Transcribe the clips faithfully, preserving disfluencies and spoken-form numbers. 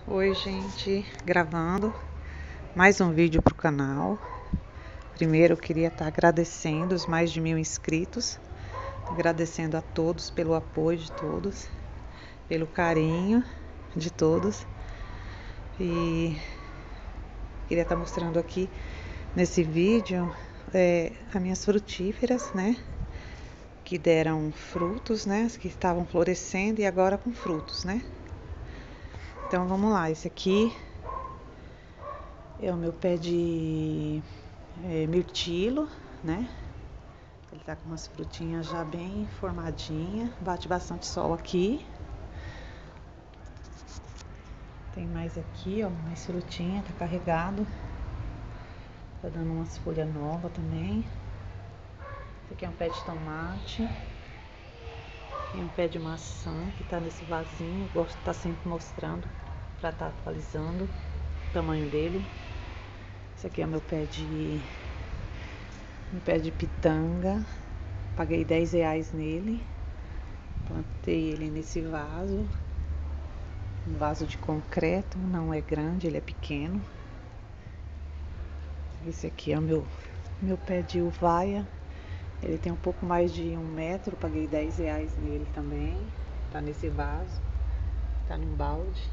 Oi, gente, gravando mais um vídeo pro canal. Primeiro eu queria estar agradecendo os mais de mil inscritos, agradecendo a todos pelo apoio de todos, pelo carinho de todos. E queria estar mostrando aqui nesse vídeo é, as minhas frutíferas, né? Que deram frutos, né? As que estavam florescendo e agora com frutos, né? Então vamos lá, esse aqui é o meu pé de é, mirtilo, né? Ele tá com umas frutinhas já bem formadinhas, bate bastante sol aqui. Tem mais aqui, ó, mais frutinha, tá carregado. Tá dando umas folhas novas também. Esse aqui é um pé de tomate. E um pé de maçã que tá nesse vasinho. Gosto de estar sempre mostrando pra estar atualizando o tamanho dele. Esse aqui é meu pé de um pé de pitanga. Paguei dez reais nele. Plantei ele nesse vaso. Um vaso de concreto, não é grande, ele é pequeno. Esse aqui é o meu, meu pé de uvaia. Ele tem um pouco mais de um metro, paguei dez reais nele também. Tá nesse vaso, tá num balde.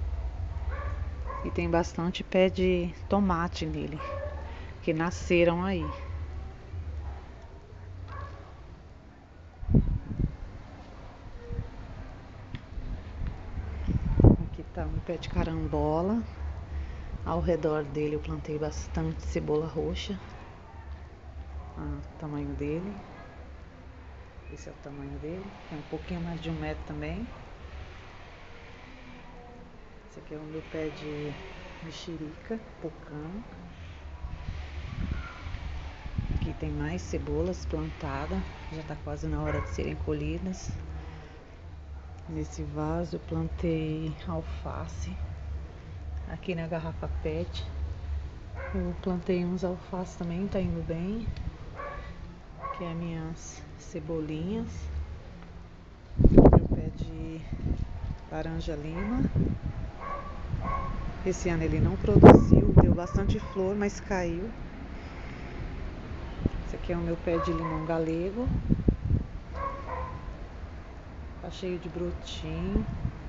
E tem bastante pé de tomate nele, que nasceram aí. Aqui tá um pé de carambola. Ao redor dele eu plantei bastante cebola roxa. Ah, o tamanho dele. Esse é o tamanho dele. Tem um pouquinho mais de um metro também. Esse aqui é o meu pé de mexerica, pocã. Aqui tem mais cebolas plantadas. Já tá quase na hora de serem colhidas. Nesse vaso eu plantei alface. Aqui na garrafa pet eu plantei uns alfaces também, tá indo bem. Aqui é minhas cebolinhas. Meu pé de laranja lima. Esse ano ele não produziu, deu bastante flor, mas caiu. Esse aqui é o meu pé de limão galego. Tá cheio de brotinho.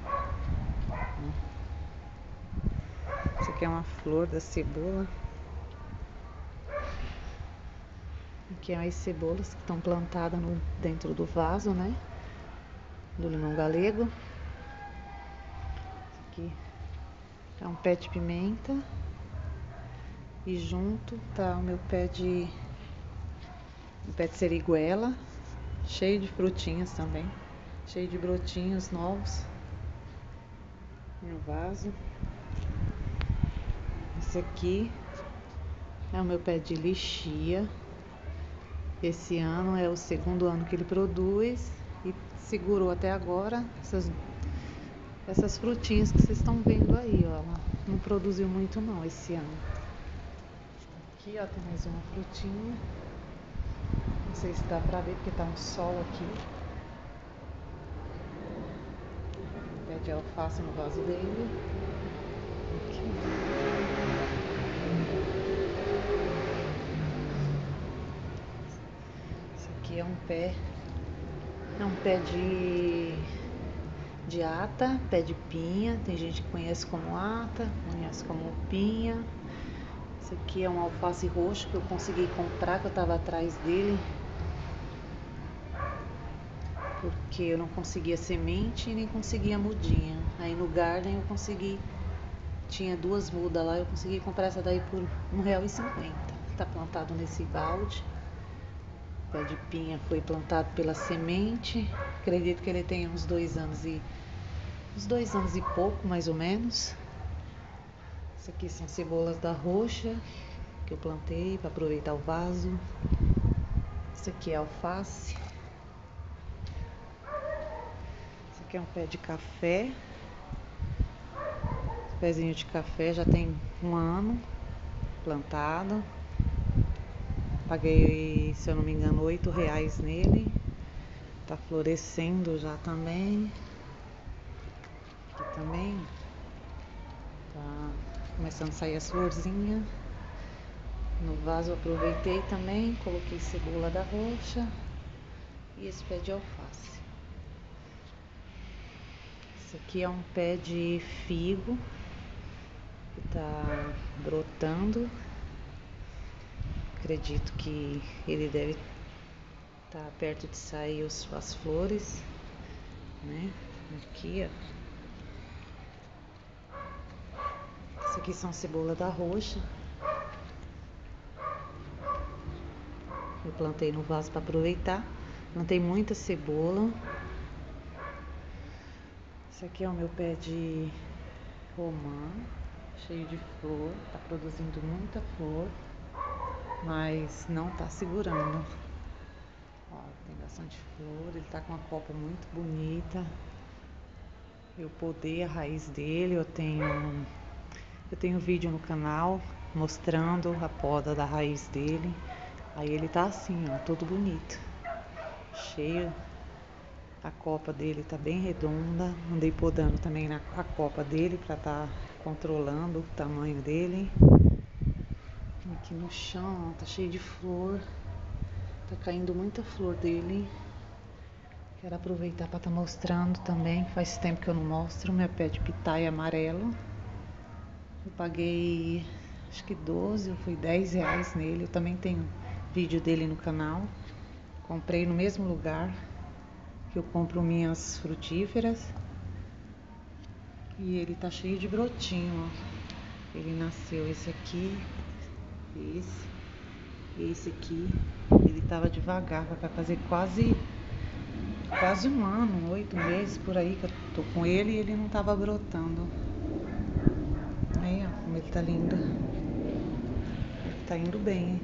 Esse aqui é uma flor da cebola. Aqui é as cebolas que estão plantadas no, dentro do vaso, né? Do limão galego. Esse aqui é um pé de pimenta. E junto tá o meu pé de um pé de seriguela, cheio de frutinhas também, cheio de brotinhos novos no vaso. Esse aqui é o meu pé de lixia. Esse ano é o segundo ano que ele produz e segurou até agora essas, essas frutinhas que vocês estão vendo aí, ó. Ela não produziu muito não esse ano. Aqui, ó, tem mais uma frutinha. Não sei se dá pra ver porque tá um sol aqui. Pé de alface no vaso dele. Aqui. Esse aqui é um pé. É um pé de de ata, pé de pinha. Tem gente que conhece como ata, conhece como pinha. Esse aqui é um alface roxo que eu consegui comprar, que eu tava atrás dele, porque eu não conseguia semente e nem conseguia mudinha. Aí no Garden eu consegui, tinha duas mudas lá, eu consegui comprar essa daí por um real e cinquenta. Tá plantado nesse balde. O pé de pinha foi plantado pela semente. Acredito que ele tem uns dois anos e uns dois anos e pouco, mais ou menos. Isso aqui são cebolas da roxa que eu plantei para aproveitar o vaso. Isso aqui é alface. Esse aqui é um pé de café. Pezinho de café já tem um ano plantado. Paguei, se eu não me engano, oito reais nele. Tá florescendo já também. Aqui também. Tá começando a sair as florzinhas. No vaso eu aproveitei também, coloquei cebola da roxa e esse pé de alface. Esse aqui é um pé de figo que tá brotando. Acredito que ele deve estar tá perto de sair os, as flores, né? Aqui, ó. Isso aqui são cebola da roxa. Eu plantei no vaso para aproveitar. Plantei muita cebola. Esse aqui é o meu pé de romã, cheio de flor. Tá produzindo muita flor, mas não tá segurando. Ó, tem bastante flor. Ele tá com uma copa muito bonita. Eu podei a raiz dele. Eu tenho eu tenho vídeo no canal mostrando a poda da raiz dele. Aí ele tá assim, ó, todo bonito, cheio. A copa dele tá bem redonda. Andei podando também na a copa dele para tá controlando o tamanho dele. Aqui no chão, ó, tá cheio de flor. Tá caindo muita flor dele. Quero aproveitar para tá mostrando também. Faz tempo que eu não mostro meu pé de pitaia amarelo. Eu paguei acho que doze ou foi dez reais nele. Eu também tenho vídeo dele no canal. Comprei no mesmo lugar que eu compro minhas frutíferas. E ele tá cheio de brotinho, ó. Ele nasceu esse aqui, esse, esse aqui. Ele tava devagar, vai fazer quase quase um ano, oito meses por aí que eu tô com ele e ele não tava brotando. Aí, ó, como ele tá lindo. Ele tá indo bem.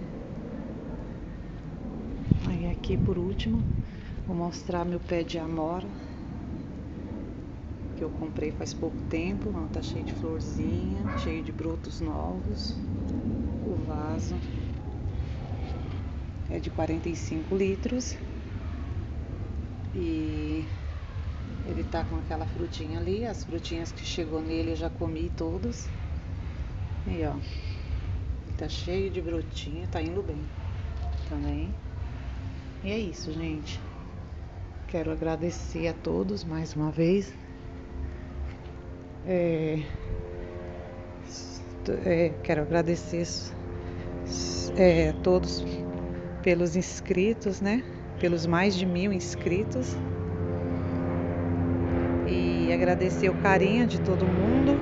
Aí aqui por último, vou mostrar meu pé de amora, que eu comprei faz pouco tempo. Ó, tá cheio de florzinha, cheio de brotos novos. O vaso é de quarenta e cinco litros. E ele tá com aquela frutinha ali. As frutinhas que chegou nele eu já comi todos. E ó, tá cheio de brotinho, tá indo bem também. E é isso, gente. Quero agradecer a todos mais uma vez. É, é, quero agradecer é, a todos pelos inscritos, né? Pelos mais de mil inscritos. E agradecer o carinho de todo mundo.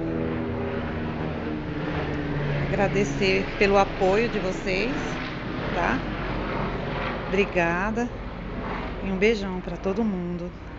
Agradecer pelo apoio de vocês, tá? Obrigada. E um beijão para todo mundo.